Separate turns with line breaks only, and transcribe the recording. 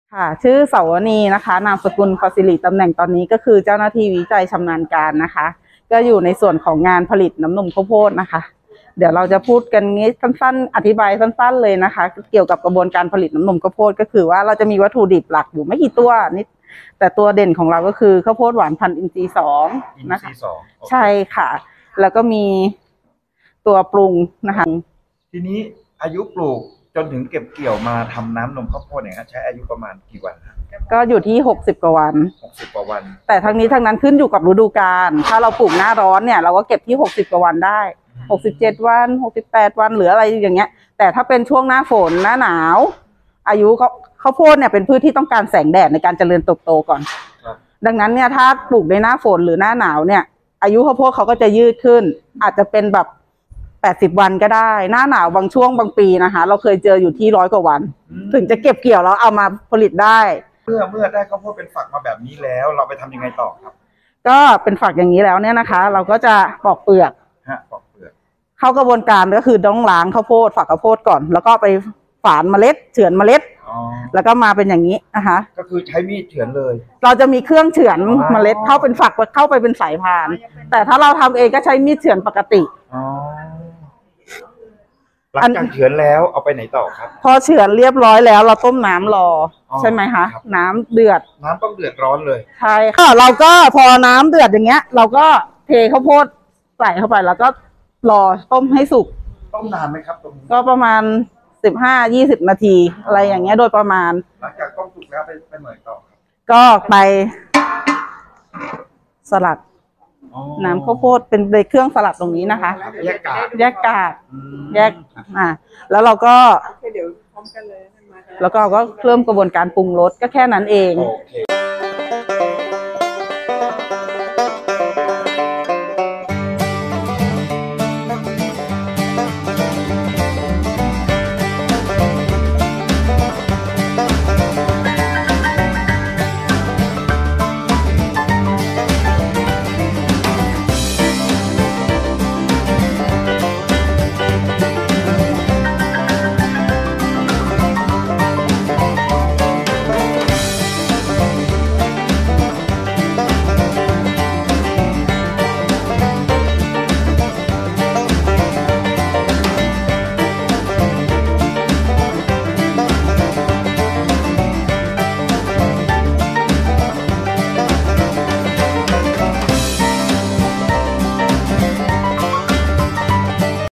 ค่ะชื่อเสาวนีนะคะนามสกุลคอสิริตำแหน่งตอนนี้ก็คือเจ้าหน้าที่วิจัยชำนาญการนะคะก็อยู่ในส่วนของงานผลิตน้ำนมข้าวโพดนะคะเดี๋ยวเราจะพูดกันงี้สั้นๆอธิบายสั้นๆเลยนะคะเกี่ยวกับกระบวนการผลิตน้ำนมข้าวโพดก็คือว่าเราจะมีวัตถุดิบหลักอยู่ไม่กี่ตัวนิดแต่ตัวเด่นของเราก็คือข้าวโพดหวานพันธุ์อินทรีย์2นะคะใช่ค่ะแล้วก็มีตัวปรุงนะคะ
ทีนี้อายุปลูกจนถึงเก็บเกี่ยวมาทำน้ำนมข้าวโพดเนี่ยใช้อายุประมาณกี่วันครับ
ก็อยู่ที่60 กว่าวัน
60 กว่าวัน
แต่ทั้งนี้ทั้งนั้นขึ้นอยู่กับฤดูกาลถ้าเราปลูกหน้าร้อนเนี่ยเราก็เก็บที่60 กว่าวันได้67 วัน68 วันหรืออะไรอย่างเงี้ยแต่ถ้าเป็นช่วงหน้าฝนหน้าหนาวอายุข้าวโพดเนี่ยเป็นพืชที่ต้องการแสงแดดในการเจริญเติบโตก่อนดังนั้นเนี่ยถ้าปลูกในหน้าฝนหรือหน้าหนาวเนี่ยอายุข้าวโพดเขาก็จะยืดขึ้นอาจจะเป็นแบบ80 วันก็ได้หน้าหนาวบางช่วงบางปีนะคะเราเคยเจออยู่ที่100 กว่าวันถึงจะเก็บเกี่ยวแล้วเอามาผลิตได้
เมื่อได้ข้าวโพดเป็นฝักมาแบบนี้แล้วเราไปทำยังไงต่อครับ
ก็เป็นฝักอย่างนี้แล้วเนี่ยนะคะเราก็จะปอกเปลือก
ปอกเปลือก
เข้ากระบวนการก็คือต้องล้างข้าวโพดฝักข้าวโพดก่อนแล้วก็ไปฝานเมล็ดเฉือนเมล็ดแล้วก็มาเป็นอย่างนี้นะคะ
ก็คือใช้มีดเฉือนเลย
เราจะมีเครื่องเฉือนเมล็ดเข้าเป็นฝักเข้าไปเป็นสายพานแต่ถ้าเราทำเองก็ใช้มีดเฉือนปกติ
หลังจากเฉือนแล้วเอาไปไหนต่อครับ
พอเฉือนเรียบร้อยแล้วเราต้มน้ำรอใช่ไหมคะน้ำเดือด
น้ำต้องเดือดร้อนเลย
ใช่ค่ะเราก็พอน้ำเดือดอย่างเงี้ยเราก็เทข้าวโพดใส่เข้าไปแล้วก็รอต้มให้สุก
ต้มนานไหมครับตรงนี้
ก็ประมาณ15-20 นาทีอะไรอย่างเงี้ยโดยประมาณ
หลังจากต้มสุกแล้วไปเหมือนต่อครับ
ก็ไปสลัดน้ำข้าวโพดเป็นเครื่องสลัดตรงนี้นะคะ
แยกกาก
แยกแล้วเราก็
เดี๋ยวพร้อมกันเลย
แล้วก็เริ่มกระบวนการปรุงรสก็แค่นั้นเอง